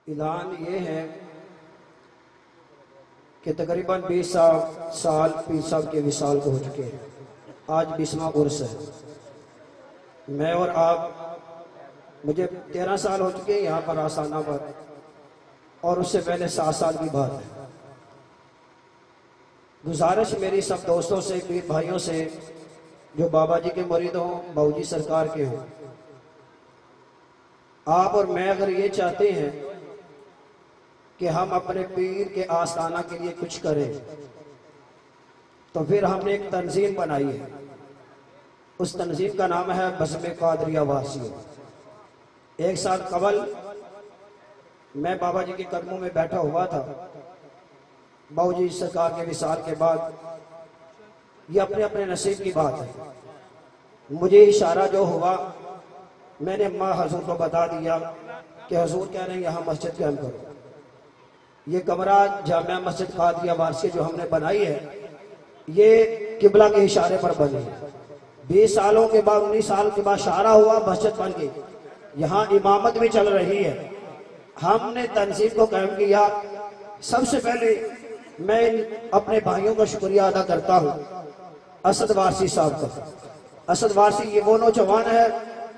اعلان یہ ہے کہ تقریباً 20 سال پیر صاحب کے وصال کو ہو چکے ہیں۔ آج 20واں عرس ہے۔ میں اور آپ، مجھے 13 سال ہو چکے ہیں یہاں پر آستانہ پر، اور اس سے پہلے 7 سال کی بات ہے۔ گزارش میری سب دوستوں سے، پیر بھائیوں سے جو بابا جی کے مرید ہوں، باؤ جی سرکار کے ہوں، آپ اور میں اگر یہ چاہتے ہیں کہ ہم اپنے پیر کے آستانہ کے لیے کچھ کریں، تو پھر ہم نے ایک تنظیم بنائی ہے۔ اس تنظیم کا نام ہے بزم قادریہ وارثی۔ 1 سال قبل میں بابا جی کے قدموں میں بیٹھا ہوا تھا۔ باؤ جی سرکار کے وصال کے بعد یہ اپنے اپنے نصیب کی بات ہے۔ مجھے اشارہ جو ہوا، میں نے ماں حضور کو بتا دیا کہ حضور کہہ رہے ہیں یہاں مسجد قائم کرو۔ یہ کمرہ جامعہ مسجد قادریہ وارثی جو ہم نے بنائی ہے، یہ قبلہ کے اشارے پر بنی ہے۔ 20 سالوں کے بعد، 19 سال کے بعد اشارہ ہوا، مسجد بن گئی۔ یہاں امامت بھی چل رہی ہے۔ ہم نے تنظیم کو قائم کیا۔ سب سے پہلے میں اپنے بھائیوں کا شکریہ ادا کرتا ہوں، اسد وارثی صاحب کا۔ اسد وارثی یہ وہ نوجوان ہے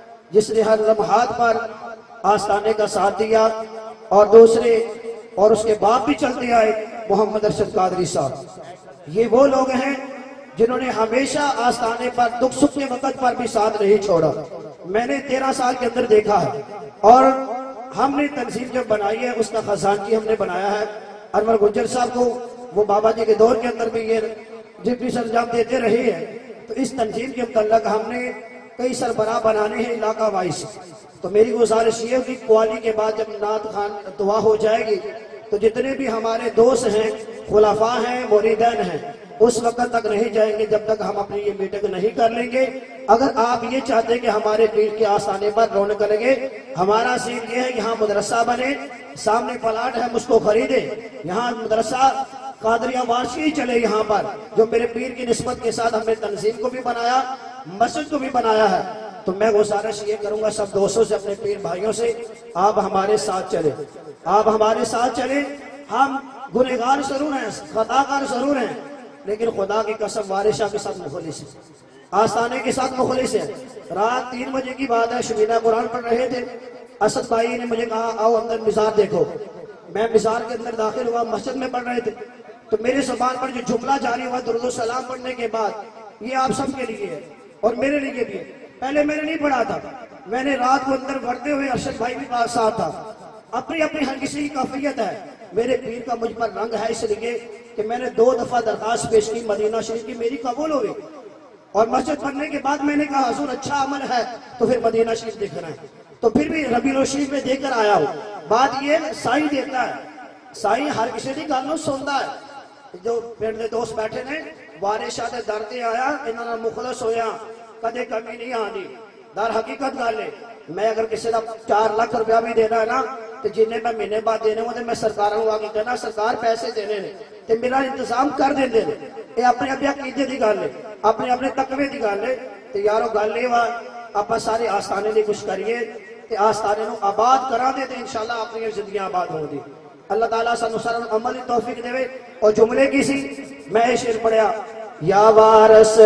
جس نے ہر لمحات پر آستانے کا ساتھ دیا، اور دوسرے اور اس کے باپ بھی چلتے آئے، محمد ارشد قادری صاحب۔ یہ وہ لوگ ہیں جنہوں نے ہمیشہ آستانے پر دکھ سکھ کے وقت پر بھی ساتھ نہیں چھوڑا۔ میں نے 13 سال کے اندر دیکھا ہے۔ اور ہم نے تنظیم جب بنائی ہے، اس کا خزانچی ہم نے بنایا ہے انور گجر صاحب کو۔ وہ بابا جی کے دور کے اندر بھی یہ ڈپٹی سرجام دیتے رہے ہیں۔ تو اس تنظیم کے متعلق ہم نے کئی سربراہ بنانے ہیں علاقہ وائز۔ تو میری گزارش یہ ہوگی، قوالی کے بعد جب نعت خوان دعا ہو جائے گی، تو جتنے بھی ہمارے دوست ہیں، خلفاء ہیں، مریدین ہیں، اس وقت تک نہیں جائیں گے جب تک ہم اپنی یہ میٹنگ نہیں کر لیں گے۔ اگر آپ یہ چاہتے ہیں کہ ہمارے پیر کے آستانے پر رونق لگے، ہمارا سین یہ ہے یہاں مدرسہ بنے، سامنے پلاٹ ہے اس کو خریدے، یہاں مدرسہ قادریہ وارثی چلے یہاں پر، جو میرے پیر کی نسبت کے ساتھ ہم نے تنظیم کو بھی بنایا، مسجد کو بھی بنایا ہے۔ تو میں گزارش یہ کروں گا سب دوستوں سے، اپنے پیر بھائیوں سے، آپ ہمارے ساتھ چلیں، آپ ہمارے ساتھ چلیں۔ ہم گنہگار ضرور ہیں، خطاکار ضرور ہیں، لیکن خدا کی قسم وارث شاہ کے ساتھ مخلص ہیں، آستانے کے ساتھ مخلص ہیں۔ رات 3 بجے کی بات ہے، شبینہ قرآن پڑھ رہے تھے، اسد بھائی نے مجھے کہا آؤ اندر مزار دیکھو۔ میں مزار کے اندر داخل ہوا، مسجد میں پڑھ رہے تھے، تو میرے زبان پر جو جملہ جاری ہوا درود و سلام پڑھنے کے بعد، یہ آپ سب کے لیے ہے اور میرے لیے بھی ہے۔ پہلے میں نے نہیں پڑھا تھا، میں نے رات کو اندر پڑھتے ہوئے، ارشد بھائی بھی پاس ساتھ تھا۔ اپنی اپنی ہر کسی کی کیفیت ہے۔ میرے پیر کا مجھ پر رنگ ہے، اس لیے کہ میں نے 2 دفعہ درخواست پیش کی مدینہ شریف کی، میری قبول ہوئی۔ اور مسجد بننے کے بعد میں نے کہا حضور اچھا عمل ہے تو پھر مدینہ شریف دیکھنا ہے، تو پھر بھی ربیع الشریف میں دے کر آیا ہوں۔ بات یہ سائی دیتا ہے، سائی ہر کسی کی گل سنتا ہے۔ جو پنڈ دے دوست بیٹھے نے، وارث شاہ دے در تے آیا، انہاں نال مخلص ہویا، کدے کمی نہیں آنی۔ در حقیقت گل ہے، میں اگر کسی کا 4 لاکھ روپیہ بھی دینا ہے نا، تو جنہیں میں مہینے بعد دینے ہوں، میں سرکار ہوں آگے کہنا سرکار پیسے دینے نے، تو میرا انتظام کر دیں دے۔ یہ اپنے اپنے عقیدے دی گل ہے، اپنے اپنے تقوی دی گل ہے۔ تو یارو گل یہ وا، آپ سارے آستانے دی کچھ کریے، تو آستانے نو آباد کرا دے، تو انشاءاللہ اپنی زندگیاں آباد ہوں گی۔ اللہ تعالیٰ سانو سارا عملی توفیق دے۔ اور جملے کی سی میں یہ شعر پڑھیا، یا وارث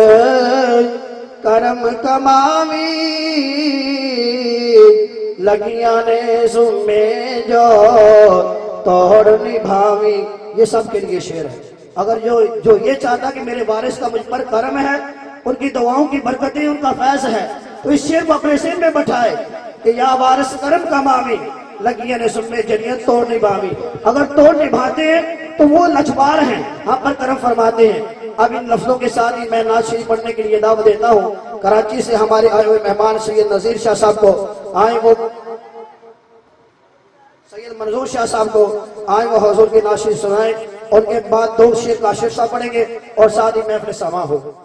کرم کماوی لگیاں نے زمے جو توڑ نبھاوی۔ یہ سب کے لیے شعر ہے۔ اگر جو یہ چاہتا کہ میرے وارث کا مجھ پر کرم ہے، ان کی دعاؤں کی برکتیں، ان کا فیض ہے، تو اس شعر کو اپنے ذہن میں بٹھائے کہ یا وارث کرم کماوی لگیاں نے زمے جنیت توڑ نبھاوی۔ اگر توڑ نبھاتے ہیں تو وہ لچبار ہیں، ہم پر کرم فرماتے ہیں۔ اب ان لفظوں کے ساتھ ہی میں نعت شریف پڑھنے کے لیے دعوت دیتا ہوں۔ کراچی سے ہمارے آئے ہوئے مہمان سید نذیر شاہ صاحب کو آئے، وہ سید منظور شاہ صاحب کو آئے، وہ حضور کی نعت شریف سنائیں۔ ان کے بعد 2 شعر کاشف صاحب پڑھیں گے اور ساتھ ہی محفل سما ہو۔